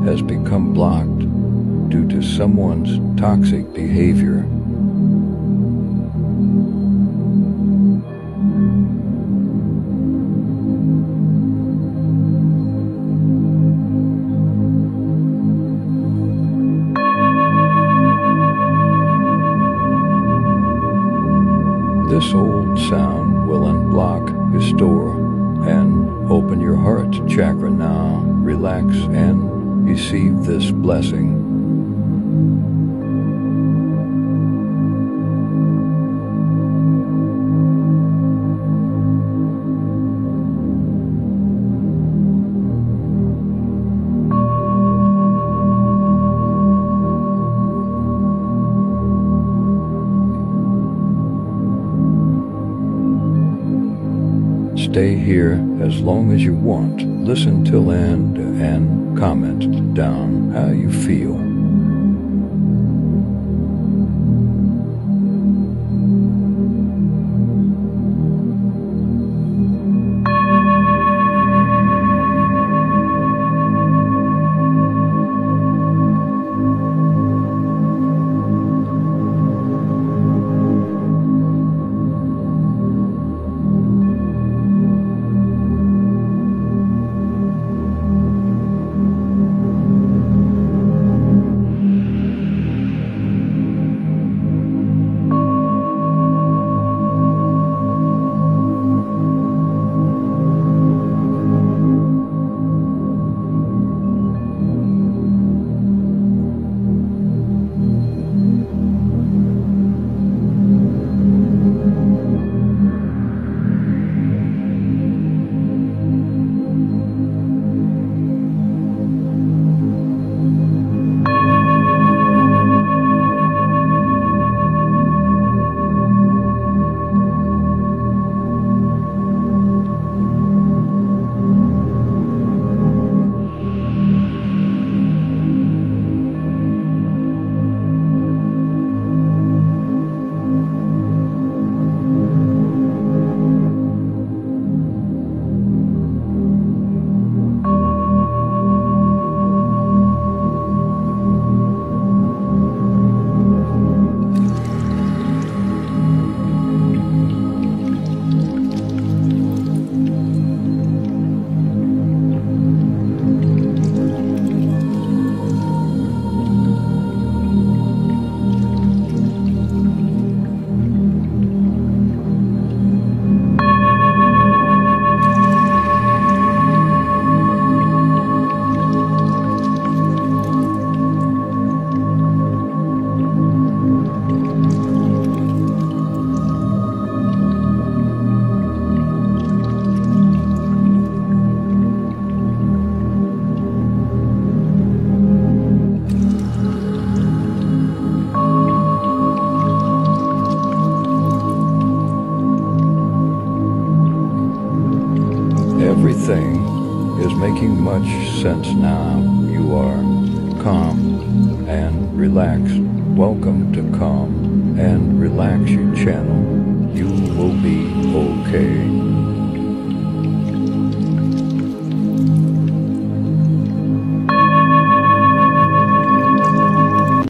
has become blocked due to someone's toxic behavior. This old sound will unblock your store and open your heart chakra now. Relax and receive this blessing. Stay here as long as you want. Listen till end and comment down how you feel. Everything is making much sense now. You are calm and relaxed. Welcome to Calm and Relax You channel. You will be okay.